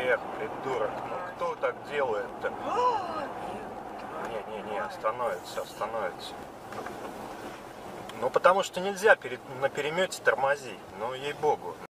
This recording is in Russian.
Эх, придурок, ну кто так делает-то? Не, остановится. Ну потому что нельзя на перемете тормозить, ну ей-богу.